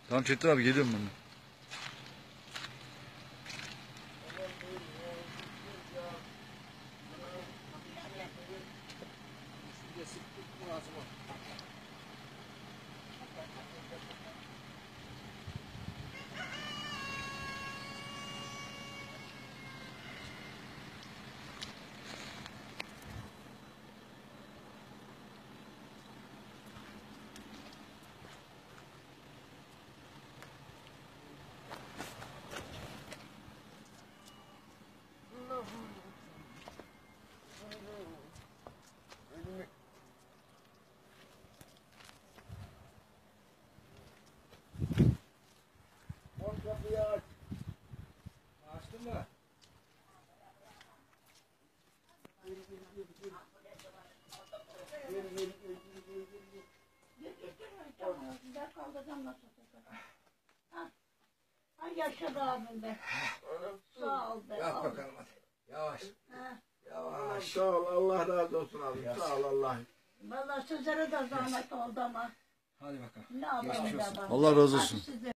Tamam Çetin abi geliyorum ben. Açtın mı? Güzel kaldıracağım nasıl olsa. Ay yaşadı abim be. Sağ ol be. Yap bakalım hadi. Yavaş. Ha. Yavaş. Sağ ol, Allah razı olsun abi. Sağ ol Allah. Vallahi sizlere de zahmet oldu ama. Hadi bakalım. Ne yapalım Geçmiş be olsun. baba. Allah razı olsun. Hadi size.